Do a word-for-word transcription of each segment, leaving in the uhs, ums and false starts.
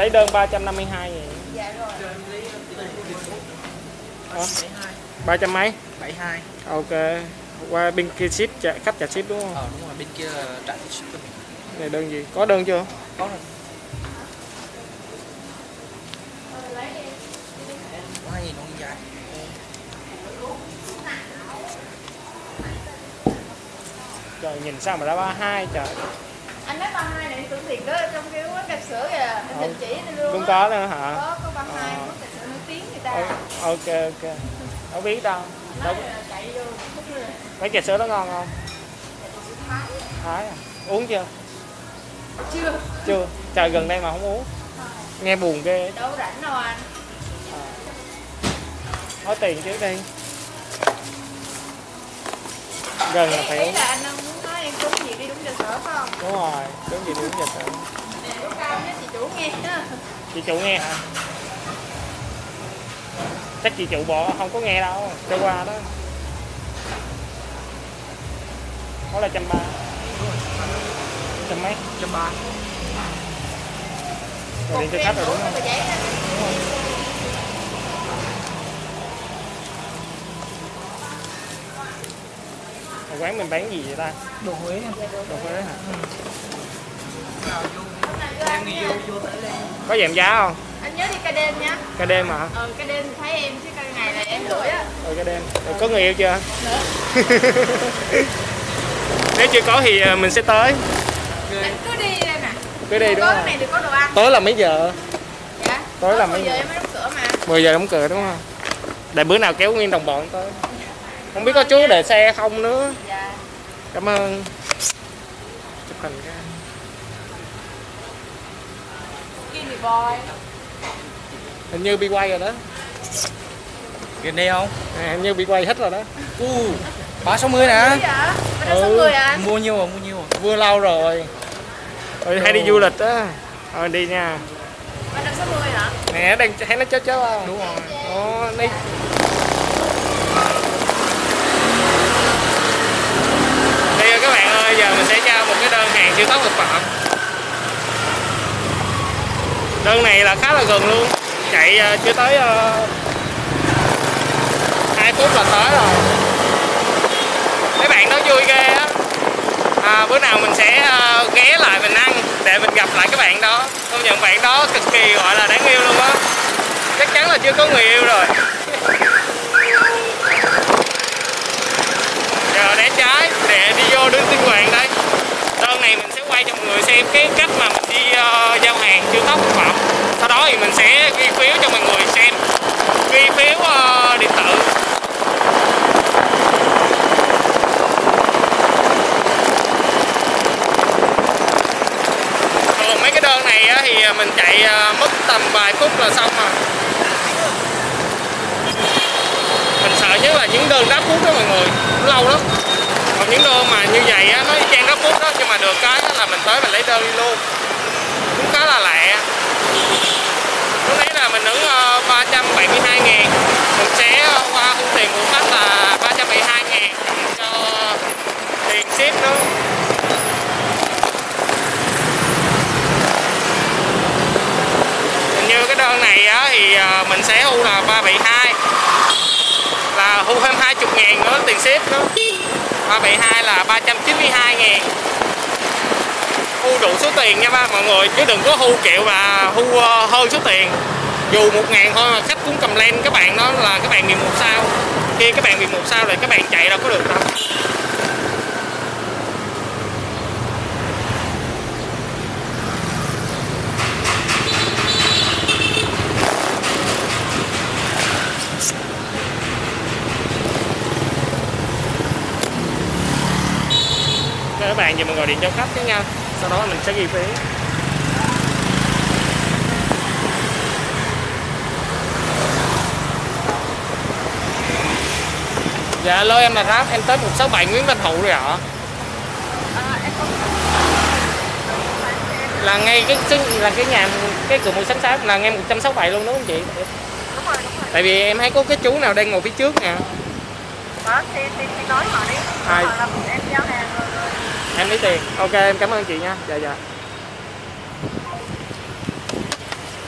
lấy đơn ba trăm năm mươi hai ngàn. Dạ rồi. Hả? ba trăm mấy? bảy mươi hai. Ok. Qua bên kia ship, trả, khách trả ship đúng không? Ờ đúng rồi, bên kia trả ship cho mình. Này đơn gì? Có đơn chưa? Có rồi. Có hai nghìn con dài. Trời nhìn sao mà đã ba hai trời. Anh nói ba hai này tưởng thiệt đó, trong cái quán cà sữa kìa, anh định chỉ đi luôn. Cũng có nữa hả? Có, có ba hai, quán cà sữa nổi tiếng người ta. Ok ok. Đâu biết đâu. Nói là chạy vô khúc nữa. Mấy trà sữa đó ngon không? Thái. Thái à? Uống chưa? Chưa. Chưa. Trời gần đây mà không uống. Nghe buồn ghê. Đâu rảnh đâu anh. À. Nói tiền trước đi. Gần là phải uống. Ý là anh muốn nói em trúng gì đi đúng giờ sở phải không? Đúng rồi, trúng gì đi đúng giờ sở. Nè, có cao nhất chị chủ nghe đó. Chị chủ nghe hả? Chắc chị chủ bỏ không có nghe đâu, cho qua đó. Đó là trăm ba. Trăm mấy? Trăm ba. Rồi điện cho khách rồi đúng không? Ở quán mình bán gì vậy ta? Đồ Huế. Đồ Huế hả? Em nghĩ vô vô tới đây. Có giảm giá không? Anh nhớ đi ca đêm nha. Ca đêm hả? Ừ, ca đêm thì thấy em chứ ca ngày là em gửi á. Ừ, ca đêm. Rồi, có người yêu chưa? Nếu chưa có thì mình sẽ tới. Anh cứ đi đây nè. Cứ đi đúng không? không? Có này được có đồ ăn. Tối là mấy giờ? Dạ. Tối là mấy giờ giờ? em mới đóng cửa mà. mười giờ đóng cửa đúng không? Để bữa nào kéo nguyên đồng bọn tới. Không biết có chú để xe không nữa. Dạ. Cảm ơn. Chụp hình cái. Skinny boy. Hình như bị quay rồi đó. Gần đây không? À, hình như bị quay hết rồi đó. U ba sáu mươi nè. Cái gì vậy? Bên đó số người à? Mua nhiêu rồi, mua nhiêu rồi? Vừa lâu rồi. Rồi hay đi du lịch á. Rồi đi nha. Bên đó số người hả? Nè đang thấy nó chết chết không? Đúng rồi. Đó, đi. Đây rồi các bạn ơi, giờ mình sẽ trao một cái đơn hàng siêu tốc thực phẩm. Đơn này là khá là gần luôn. Chạy uh, chưa tới uh, hai phút là tới rồi. Mấy bạn nói vui ghê á. À, bữa nào mình sẽ uh, ghé lại mình ăn để mình gặp lại các bạn đó. Công nhận bạn đó cực kỳ gọi là đáng yêu luôn á. Chắc chắn là chưa có người yêu rồi. Giờ né trái để đi vô đứng tinh hoàng đây. Đơn này mình sẽ quay cho mọi người xem cái cách mà mình đi uh, giao hàng siêu tốc thực phẩm. Sau đó thì mình sẽ ghi phiếu cho mọi người xem. Ghi phiếu uh, điện tử. Còn mấy cái đơn này á, thì mình chạy uh, mất tầm vài phút là xong rồi. Mình sợ nhất là những đơn đáp phút đó mọi người, nó lâu lắm. Còn những đơn mà như vậy á, nó trang đáp phút đó, nhưng mà được cái là mình tới mình lấy đơn đi luôn. Cũng khá là lẹ. Lúc nãy là mình ứng uh, ba trăm bảy mươi hai ngàn. Mình sẽ uh, qua thu tiền của khách là ba trăm bảy mươi hai ngàn cho tiền ship nữa. Hình như cái đơn này á, thì uh, mình sẽ thu là ba trăm bảy mươi hai. Là thu thêm hai mươi ngàn nữa tiền ship nữa. ba trăm bảy mươi hai là ba trăm chín mươi hai ngàn. Thu đủ số tiền nha ba mọi người, chứ đừng có thu triệu và thu uh, hơn số tiền. Dù một ngàn thôi mà khách cũng cầm lên các bạn đó là các bạn bị một sao. Khi các bạn bị một sao thì các bạn chạy đâu có được đâu. Các bạn giờ mình gọi điện cho khách nha, sau đó mình sẽ ghi phí. Dạ alo, em là Rap, em tới một sáu bảy Nguyễn Văn Thụ rồi ạ. Là ngay cái là cái nhà cái cửa một sáng sáng là ngay một trăm sáu mươi bảy luôn đúng không chị? Đúng rồi, đúng rồi. Tại vì em thấy có cái chú nào đang ngồi phía trước nè. Đó, thì, thì, thì nói họ đi. Ai? Họ là em giao hàng rồi, rồi. Em lấy tiền. Ok, em cảm ơn chị nha. Dạ dạ.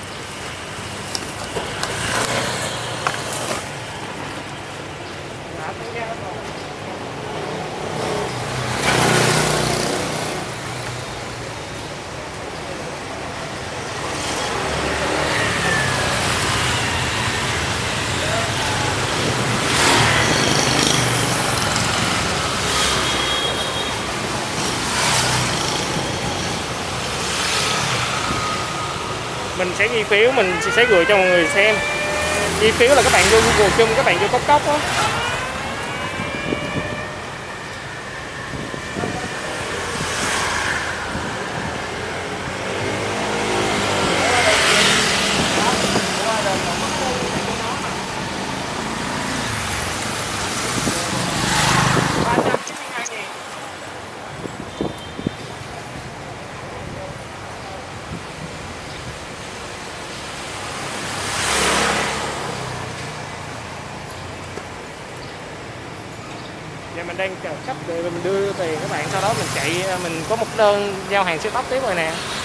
mình sẽ ghi phiếu, mình sẽ gửi cho mọi người xem. Ghi phiếu là các bạn vô Google chung, các bạn vô cốc cốc á. Giờ mình đang chờ khách để mình đưa tiền các bạn, sau đó mình chạy, mình có một đơn giao hàng siêu tốc tiếp rồi nè.